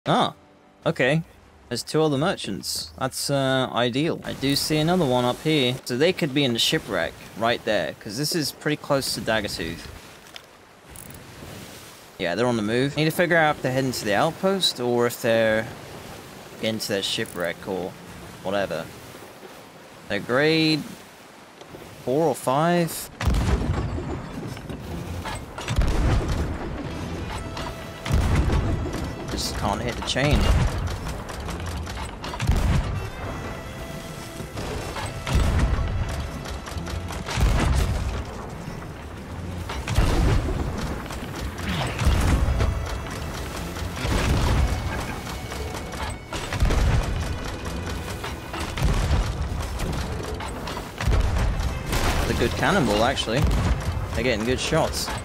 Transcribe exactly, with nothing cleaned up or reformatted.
Ah, okay. There's two other merchants. That's uh, ideal. I do see another one up here. So they could be in the shipwreck right there, because this is pretty close to Daggertooth. Yeah, they're on the move. Need to figure out if they're heading to the outpost or if they're getting to their shipwreck or whatever. They're grade four or five. Just can't hit the chain. A good cannonball, actually. They're getting good shots.